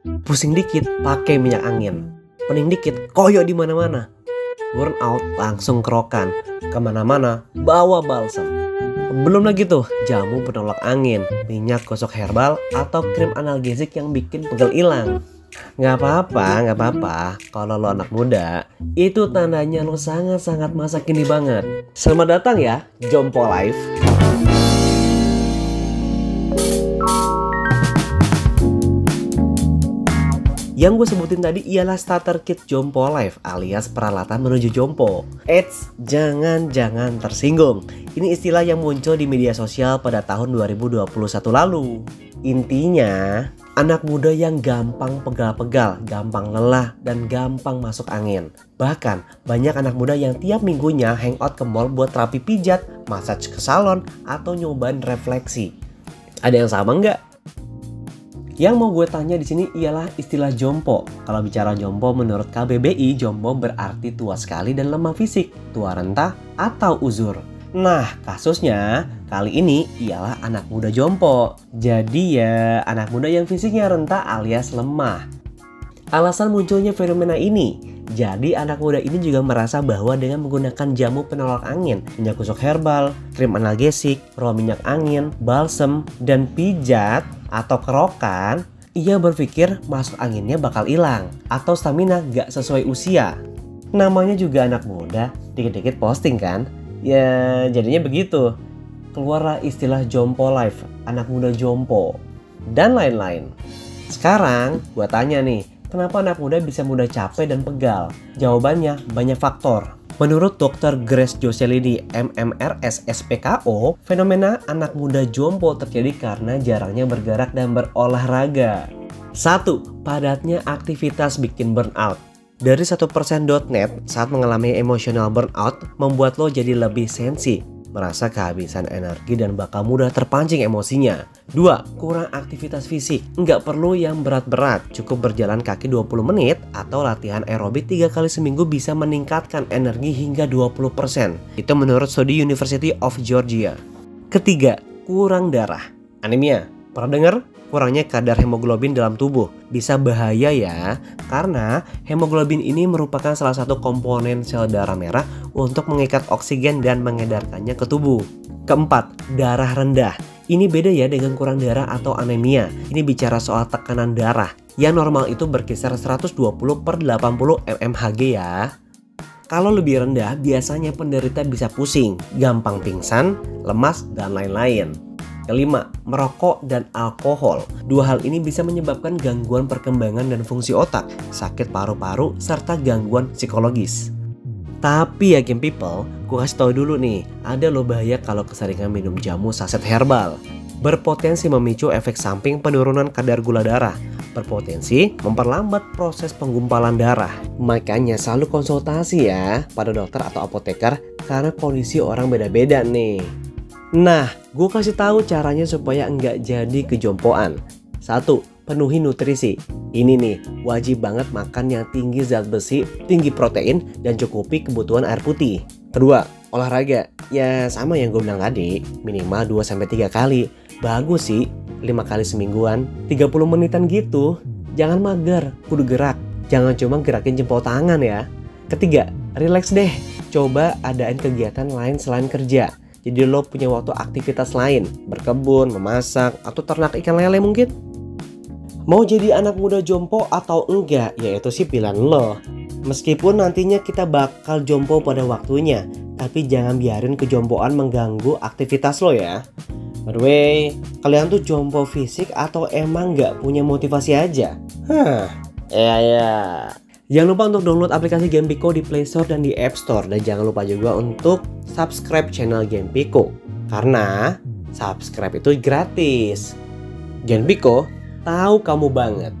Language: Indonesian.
Pusing dikit pakai minyak angin. Pening dikit koyo di mana-mana. Burnout langsung kerokan. Kemana-mana bawa balsam. Belum lagi tuh jamu penolak angin, minyak gosok herbal, atau krim analgesik yang bikin pegel hilang. Nggak apa-apa kalau lo anak muda. Itu tandanya lo sangat-sangat masa kini banget. Selamat datang ya, Jompo Life. Yang gue sebutin tadi ialah starter kit Jompo Life alias peralatan menuju jompo. Eits, jangan tersinggung. Ini istilah yang muncul di media sosial pada tahun 2021 lalu. Intinya, anak muda yang gampang pegal-pegal, gampang lelah, dan gampang masuk angin. Bahkan, banyak anak muda yang tiap minggunya hangout ke mall buat terapi pijat, massage ke salon, atau nyobain refleksi. Ada yang sama nggak? Yang mau gue tanya di sini ialah istilah jompo. Kalau bicara jompo menurut KBBI, jompo berarti tua sekali dan lemah fisik, tua renta, atau uzur. Nah, kasusnya kali ini ialah anak muda jompo. Jadi ya, anak muda yang fisiknya renta alias lemah. Alasan munculnya fenomena ini, jadi anak muda ini juga merasa bahwa dengan menggunakan jamu penolak angin, minyak gosok herbal, krim analgesik, raw minyak angin, balsem, dan pijat atau kerokan, ia berpikir masuk anginnya bakal hilang atau stamina gak sesuai usia. Namanya juga anak muda, dikit-dikit posting kan? Ya jadinya begitu. Keluarlah istilah Jompo Life, anak muda jompo, dan lain-lain. Sekarang gua tanya nih, kenapa anak muda bisa mudah capek dan pegal? Jawabannya banyak faktor. Menurut Dr. Grace Joselini, MMRS SPKO, fenomena anak muda jompo terjadi karena jarangnya bergerak dan berolahraga. 1. Padatnya aktivitas bikin burnout. Dari 1%.net saat mengalami emotional burnout membuat lo jadi lebih sensi, merasa kehabisan energi dan bakal mudah terpancing emosinya. 2. Kurang aktivitas fisik. Nggak perlu yang berat-berat, cukup berjalan kaki 20 menit atau latihan aerobik 3 kali seminggu bisa meningkatkan energi hingga 20%. Itu menurut studi University of Georgia. Ketiga, kurang darah. Anemia. Pernah dengar? Kurangnya kadar hemoglobin dalam tubuh. Bisa bahaya ya, karena hemoglobin ini merupakan salah satu komponen sel darah merah untuk mengikat oksigen dan mengedarkannya ke tubuh. Keempat, darah rendah. Ini beda ya dengan kurang darah atau anemia. Ini bicara soal tekanan darah. Yang normal itu berkisar 120/80 mmHg ya. Kalau lebih rendah, biasanya penderita bisa pusing, gampang pingsan, lemas, dan lain-lain. Kelima, merokok dan alkohol. Dua hal ini bisa menyebabkan gangguan perkembangan dan fungsi otak, sakit paru-paru, serta gangguan psikologis. Tapi ya game people, gue kasih tau dulu nih, ada loh bahaya kalau keseringan minum jamu saset herbal. Berpotensi memicu efek samping penurunan kadar gula darah, berpotensi memperlambat proses penggumpalan darah. Makanya selalu konsultasi ya pada dokter atau apoteker karena kondisi orang beda-beda nih. Nah, gue kasih tahu caranya supaya enggak jadi kejompoan. 1. Penuhi nutrisi. Ini nih, wajib banget makan yang tinggi zat besi, tinggi protein, dan cukupi kebutuhan air putih. Kedua, olahraga. Ya sama yang gue bilang tadi, minimal 2-3 kali. Bagus sih, 5 kali semingguan, 30 menitan gitu. Jangan mager, kudu gerak. Jangan cuma gerakin jempol tangan ya. Ketiga, relax deh. Coba adain kegiatan lain selain kerja. Jadi lo punya waktu aktivitas lain, berkebun, memasak, atau ternak ikan lele mungkin. Mau jadi anak muda jompo atau enggak, ya itu sih pilihan lo. Meskipun nantinya kita bakal jompo pada waktunya, tapi jangan biarin kejompoan mengganggu aktivitas lo ya. By the way, kalian tuh jompo fisik atau emang nggak punya motivasi aja? Ya. Jangan lupa untuk download aplikasi Gamepiko di Play Store dan di App Store. Dan jangan lupa juga untuk subscribe channel Gamepiko, karena subscribe itu gratis. Gamepiko, tahu kamu banget.